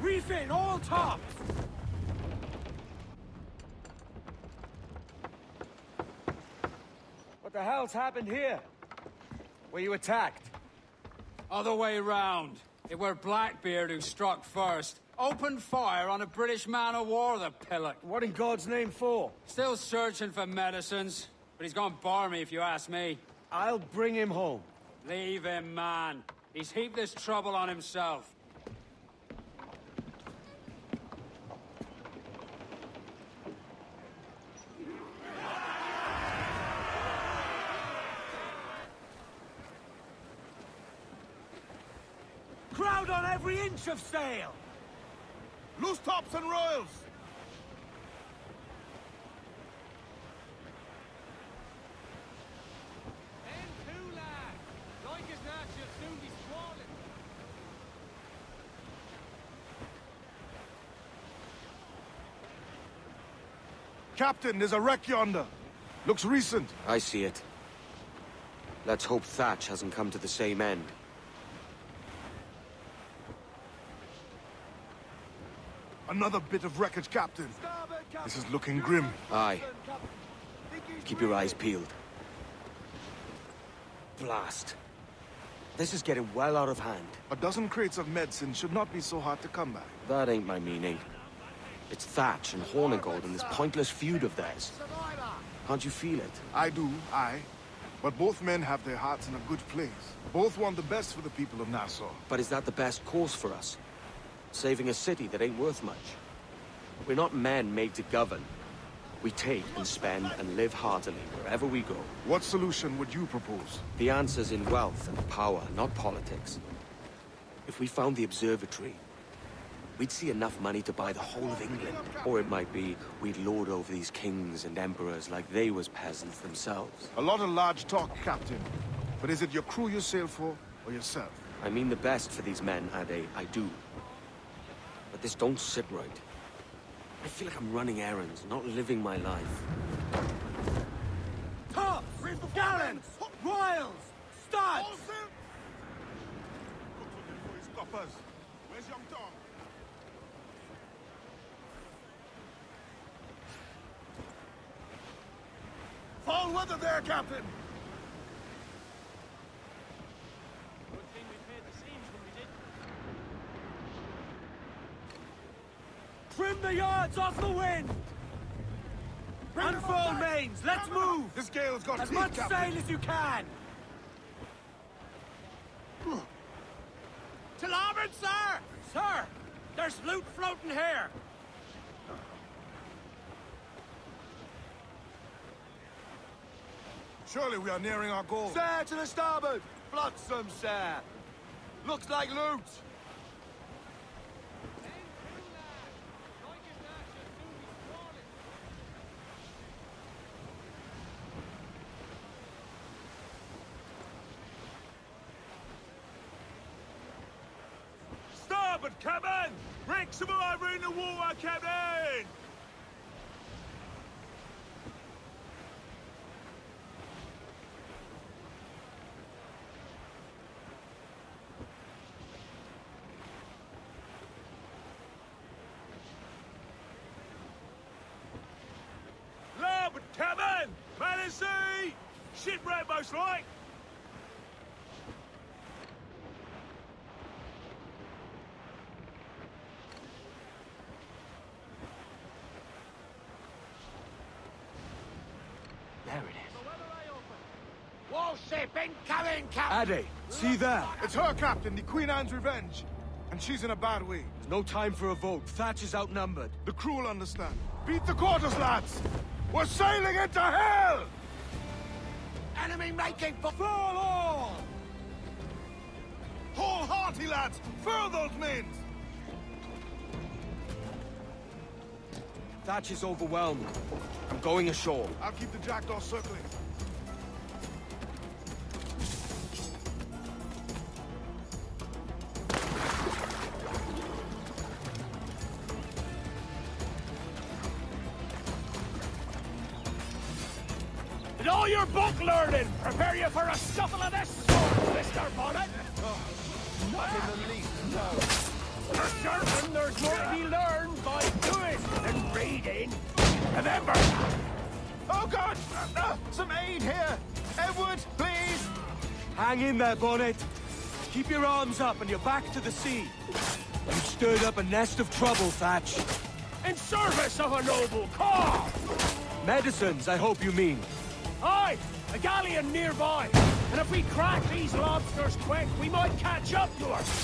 Reef in, all tops! What the hell's happened here? Were you attacked? Other way round. It were Blackbeard who struck first. Opened fire on a British man-o'-war, the pillock. What in God's name for? Still searching for medicines, but he's gone barmy if you ask me. I'll bring him home. Leave him, man. He's heaped this trouble on himself. Crowd on every inch of sail! Loose tops and royals! Captain, there's a wreck yonder. Looks recent. I see it. Let's hope Thatch hasn't come to the same end. Another bit of wreckage, Captain. This is looking grim. Aye. Keep your eyes peeled. Blast. This is getting well out of hand. A dozen crates of medicine should not be so hard to come by. That ain't my meaning. It's Thatch and Hornigold and this pointless feud of theirs. Can't you feel it? I do, aye. But both men have their hearts in a good place. Both want the best for the people of Nassau. But is that the best course for us? Saving a city that ain't worth much? We're not men made to govern. We take and spend and live heartily wherever we go. What solution would you propose? The answer's in wealth and power, not politics. If we found the observatory, we'd see enough money to buy the whole of England. Or it might be we'd lord over these kings and emperors like they was peasants themselves. A lot of large talk, Captain. But is it your crew you sail for, or yourself? I mean the best for these men, Ade, I do. But this don't sit right. I feel like I'm running errands, not living my life. Tops! Gallants! Royals! Studs! Where's young Tom? Fall weather there, Captain! Good thing we paid the seams when we did. Trim the yards off the wind! Unfold mains, let's move! This gale's got As teeth, much Captain. sail as you can! To larboard, sir! Sir! There's loot floating here! Surely we are nearing our goal. Sir, to the starboard! Flotsam, sir! Looks like loot! Starboard, Captain! Break some over in the water, Captain! Larboard, Captain! Man at sea! Shipwreck, most like! There it is. Warship incoming, Captain! Ade, see there? It's her, Captain, the Queen Anne's Revenge. And she's in a bad way. There's no time for a vote. Thatch is outnumbered. The crew will understand. Beat the quarters, lads! We're sailing into hell! Enemy making for fall all! Hold hearty, lads! Furl those men! Thatch is overwhelmed. I'm going ashore. I'll keep the jackdaw circling. And all your book learning, prepare you for a shuffle of this sword, Mr. Bonnet! Not in the least, no. For certain, there's more to be learned by doing than reading. Remember that. Oh, God! Some aid here! Edward, please! Hang in there, Bonnet. Keep your arms up and your back to the sea. You've stirred up a nest of trouble, Thatch. In service of a noble cause! Medicines, I hope you mean. Aye! A galleon nearby! And if we crack these lobsters quick, we might catch up to her!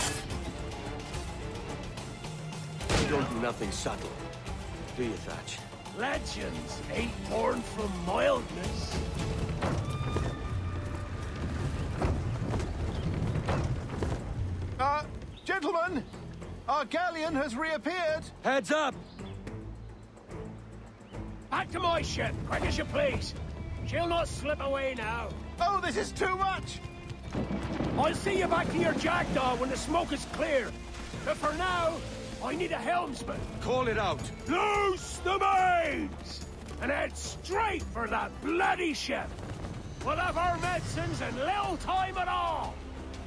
You don't do nothing subtle, do you, Thatch? Legends ain't born from mildness. Gentlemen! Our galleon has reappeared! Heads up! Back to my ship, quick as you please. She'll not slip away now. Oh, this is too much! I'll see you back to your jackdaw when the smoke is clear. But for now, I need a helmsman. Call it out. Loose the mains! And head straight for that bloody ship. We'll have our medicines in little time at all.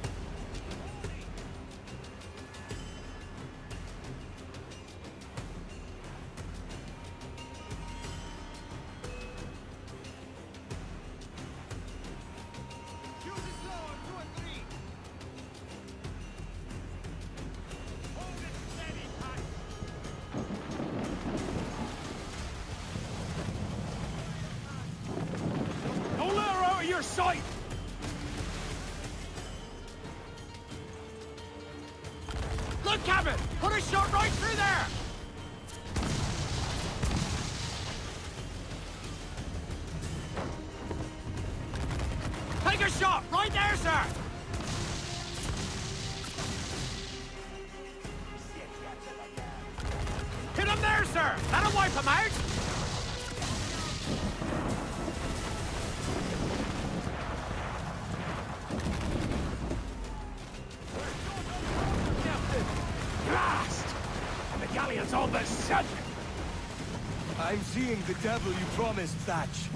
Your sight! Look, Captain! Put a shot right through there! Take a shot! Right there, sir! Hit him there, sir! That'll wipe him out! Galleon's on the sun! I'm seeing the devil you promised, Thatch.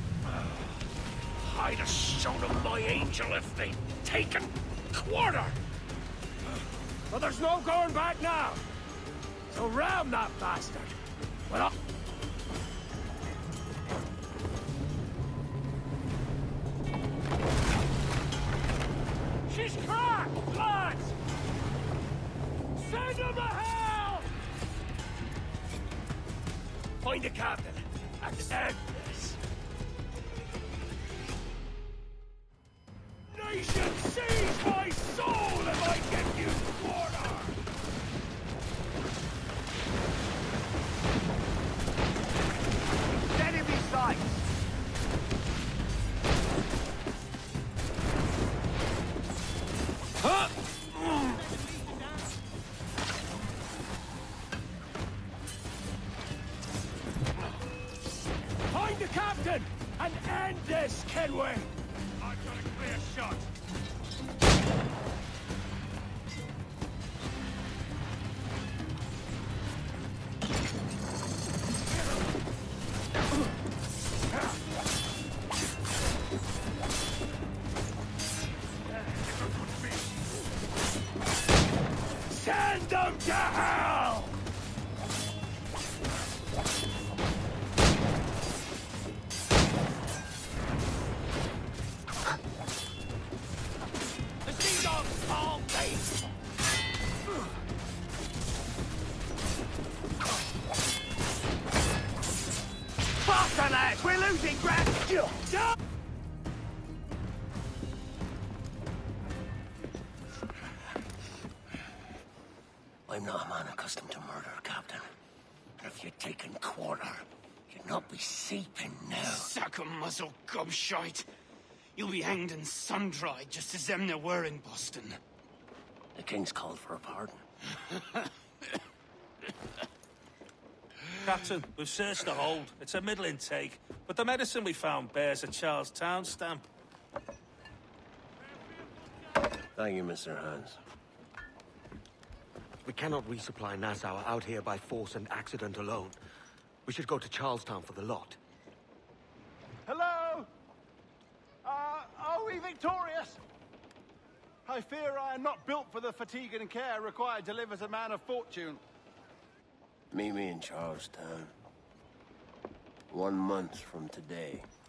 I'd have shown them my angel if they'd taken quarter! But there's no going back now! So ram that bastard! Well, she's cracked, lads! Send him to hell! Find the captain and end this. Nation seize my soul if I get you quarter! Enemy sight! Huh? Find the captain and end this, Kenway! I've got a clear shot. Send them to hell! The sea dogs all bait! Faster, lads! We're losing ground! I'm not a man accustomed to murder, Captain. And if you'd taken quarter, you'd not be seeping now. Sack a muzzle, gobshite. You'll be hanged and sun-dried, just as them there were in Boston. The King's called for a pardon. Captain, we've searched the hold. It's a middling take, but the medicine we found bears a Charlestown stamp. Thank you, Mr. Hans. We cannot resupply Nassau out here by force and accident alone. We should go to Charlestown for the lot. Hello? Are we victorious? I fear I am not built for the fatigue and care required to live as a man of fortune. Meet me in Charlestown. 1 month from today.